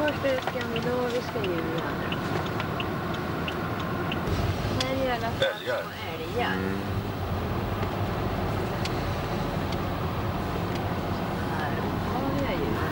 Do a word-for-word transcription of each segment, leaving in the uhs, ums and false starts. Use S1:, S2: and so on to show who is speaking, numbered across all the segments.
S1: Först är det skandinaviska djur. Här är i alla fall
S2: älgar.
S1: älgar.
S2: Mm.
S1: Här har jag djur.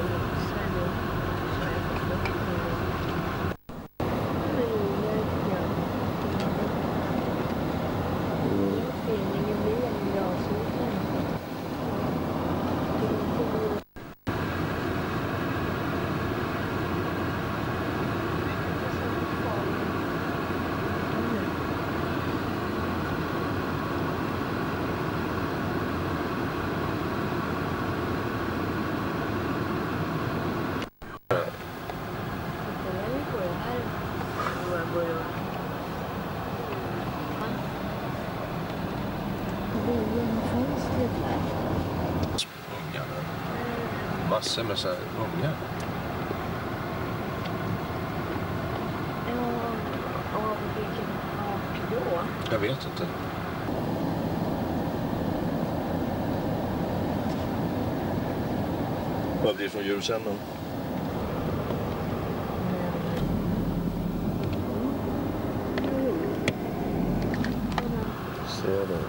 S2: Massor med så här unga.
S1: Ja, av vilken art då?
S2: Jag vet inte. Vad blir det från djursändaren? Ser det.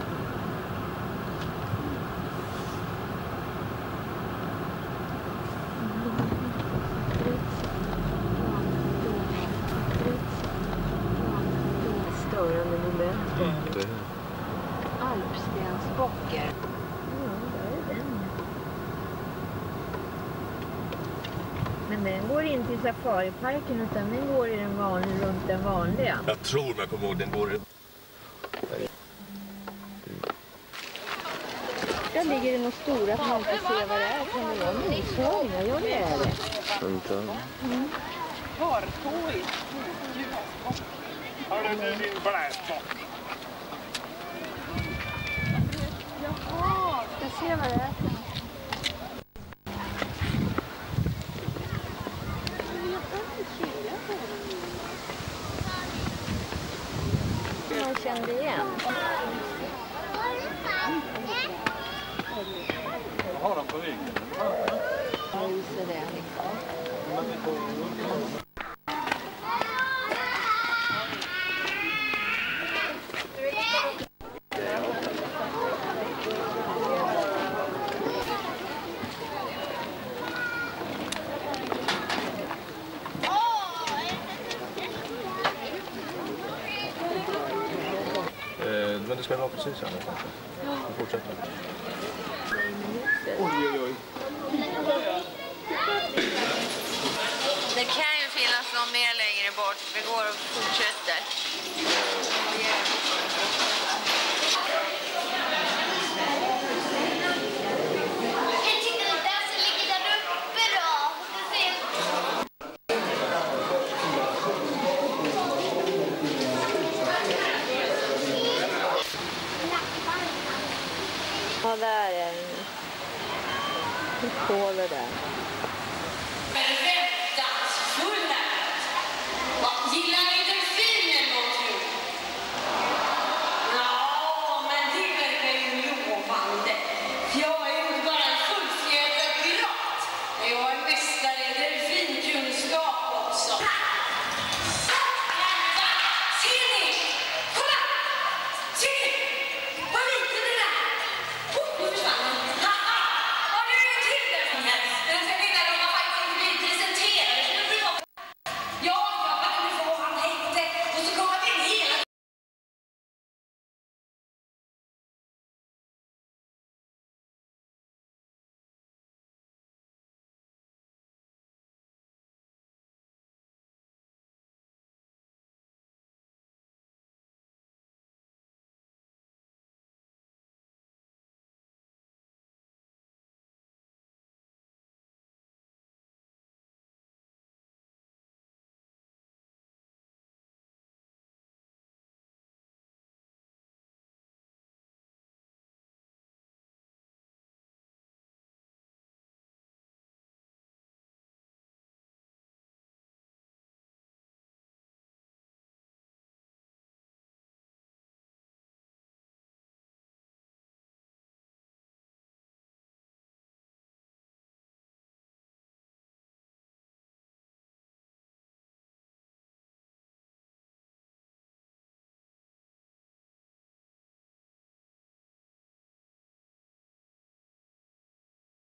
S1: Störande moment.
S2: Mm.
S1: Alpstensbockar. Ja, där är den. Men den går inte i safariparken utan den går i den vanliga, runt den vanliga.
S2: Jag tror mig kommer ihåg den går i...
S1: Där ligger det något stora att man inte ser vad det är. Kan det vara myshörningar? Ja, det är det.
S2: Vänta.
S1: Mm.
S3: Partåigt. Hör du nu din bläsbock?
S1: Jaha, jag ser vad det är. Jag kände igen.
S3: Jag har dem på ryggen.
S1: Jag visar det.
S2: Men det ska vara precis här. Vi fortsätter.
S3: Oj, oj, oj.
S1: Det kan ju finnas någon mer längre bort. Vi går och fortsätter.
S4: Jag tycker det där som ligger där uppe då.
S1: Ja, där är den. Hur står det där?
S5: Gillar ni delfiner någonting? Ja, men det verkar ju lovande. Jag är ju bara en fullfjädrad pirat. Jag är mästare i delfinkunskap också.